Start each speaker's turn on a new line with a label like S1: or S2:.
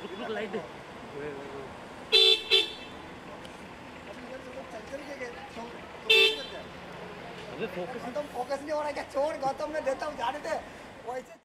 S1: Light अबे focus
S2: Gautam focus नहीं हो रहा है क्या? छोड़, गौतम में देता हूँ, जाने दे वैसे।